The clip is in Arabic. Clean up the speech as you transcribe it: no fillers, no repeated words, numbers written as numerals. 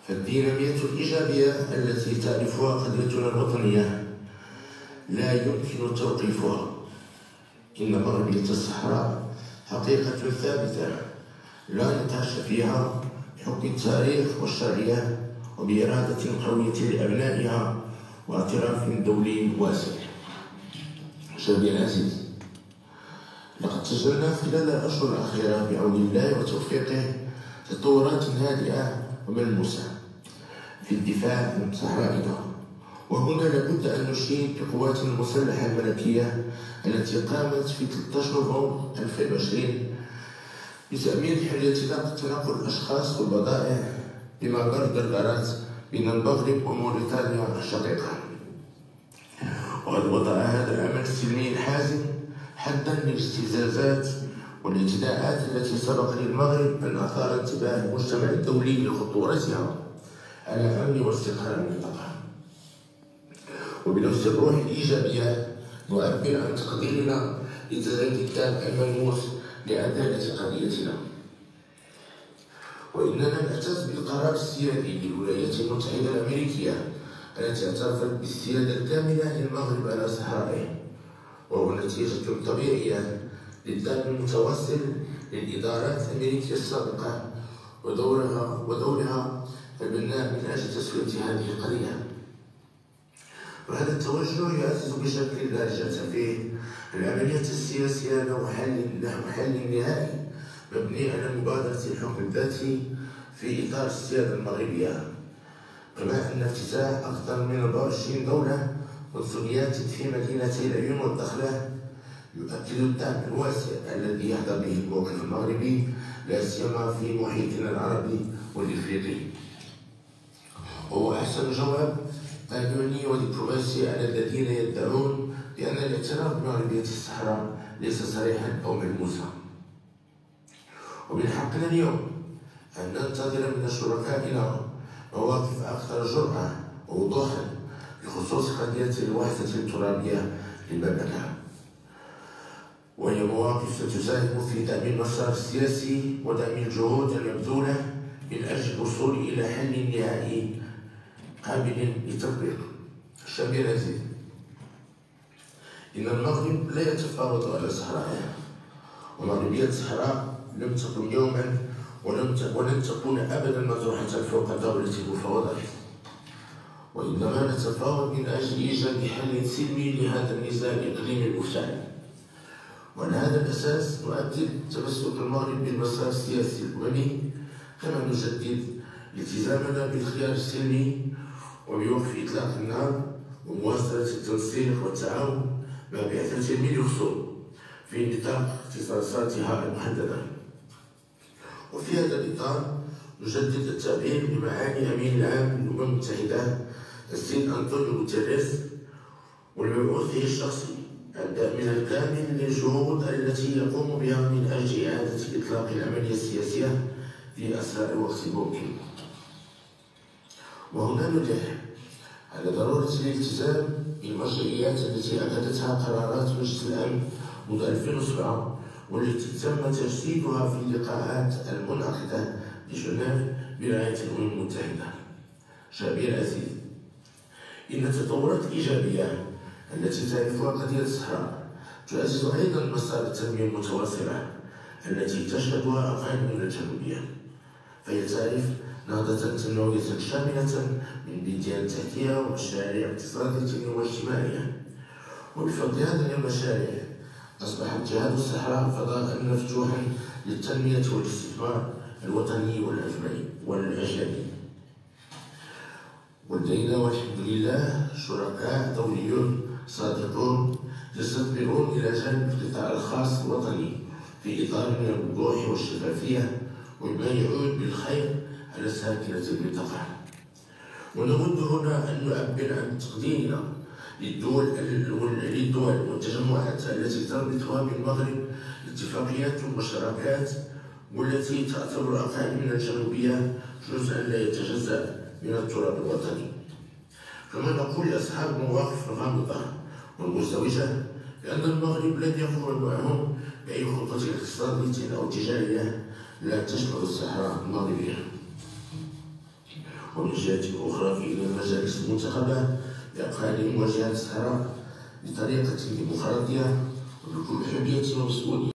فالدينامية الإيجابية التي تعرفها قضيتنا الوطنية لا يمكن توقيفها. إن مغربية الصحراء حقيقة ثابتة لا نقاش فيها بحكم التاريخ والشرعية وبإرادة قوية لأبنائها واعتراف دولي واسع. شعبي العزيز، لقد سجلنا خلال الأشهر الأخيرة بعون الله وتوفيقه تطورات هادئة وملموسة في الدفاع عن صحرائنا، وهنا لابد أن نشيد بقوات المسلحة الملكية التي قامت في 13 نوفمبر 2020 بتأمين حرية تنقل الأشخاص والبضائع بمجر درجات بين المغرب وموريتانيا الشقيقة. وقد وضع هذا العمل السلمي الحازم حدا للاستفزازات والاعتداءات التي سبق للمغرب أن أثار انتباه المجتمع الدولي لخطورتها على أمن واستقرار المنطقة. وبنفس الروح الإيجابية نعبر عن تقديرنا لتزايد الدافع الملموس لعدالة قضيتنا، وإننا نعتز بالقرار السيادي للولايات المتحدة الأمريكية التي اعترفت بالسيادة الكاملة للمغرب على صحرائه، وهو نتيجة طبيعية للدعم المتواصل للإدارات الأمريكية السابقة ودورها البناء من أجل تسوية هذه القضية. وهذا التوجه يعزز بشكل لا رجعة فيه العملية السياسية نحو حل نهائي مبني على مبادرة الحكم الذاتي في إطار السيادة المغربية، كما أن افتتاح أكثر من 24 دولة قنصليات في مدينتي العيون والدخلة يؤكد الدعم الواسع الذي يحظى به الموقف المغربي لا سيما في محيطنا العربي والإفريقي. وهو أحسن جواب قانوني ودبلوماسي على الذين يدعون بأن الاعتراف بمغربية الصحراء ليس صريحا أو ملموسا. ومن حقنا اليوم أن ننتظر من شركائنا مواقف أكثر جرأة ووضوحا بخصوص قضية الوحدة الترابية للمملكة، وهي مواقف ستساهم في دعم المسار السياسي ودعم الجهود المبذولة من أجل الوصول إلى حل نهائي قابل للتطبيق. الشعبي العزيز، إن المغرب لا يتفاوض على صحرائه، ومغربية الصحراء لم تكن يوما ولن تكون أبدا مطروحة فوق طاولة المفاوضات، وإنما نتفاوض من أجل إيجاد حل سلمي لهذا النزاع الإقليمي المفتعل. وعلى هذا الأساس نؤكد تمسك المغرب بالمسار السياسي الأممي، كما نجدد التزامنا بالخيار السلمي وبوقف إطلاق النار ومواصلة التنسيق والتعاون مع بعثة الميليخسو في نطاق اختصاصاتها المحددة. وفي هذا الإطار نجدد التعبير بمعاني أمين العام للأمم المتحدة السيد أنطونيو غوتيريس والمبعوث الشخصي الداعم الكامل للجهود التي يقوم بها من أجل إعادة إطلاق العملية السياسية في أسرع وقت ممكن. وهنا نلح على ضرورة الالتزام بالمشروعيات التي أكدتها قرارات مجلس الأمن منذ 2007 والتي تم تجسيدها في اللقاءات المنعقدة بجنيف برعاية الأمم المتحدة. شعبي العزيز، إن التطورات الإيجابية التي تعرفها قضية الصحراء تعزز أيضا مسار التنمية المتواصلة التي تشهدها أقاليمنا الجنوبية، فهي تعرف نهضة تنموية شاملة من بنية تحتية ومشاريع اقتصادية واجتماعية. وبفضل هذه المشاريع أصبحت جهاد الصحراء فضاء مفتوحا للتنمية والاستثمار الوطني والأجنبي. ولدينا والحمد لله شركاء دوليون صادقون يستثمرون إلى جانب القطاع الخاص الوطني في إطار من الوضوح والشفافية وما يعود بالخير على ساكنة المنطقة. ونود هنا أن نعبر عن تقديرنا للدول والتجمعات التي تربطها بالمغرب اتفاقيات ومشتركات، والتي تعتبر أقاليمنا الجنوبية جزءا لا يتجزأ من التراب الوطني. كما نقول لأصحاب المواقف الغامضة والمزدوجة بأن المغرب لن يقوم معهم بأي خطة اقتصادية أو تجارية لا تشمل الصحراء المغربية. ومن جهة أخرى في المجالس المنتخبة لأقاليم وجهات الصحراء بطريقة ديمقراطية وبكل حرية ومسؤولية.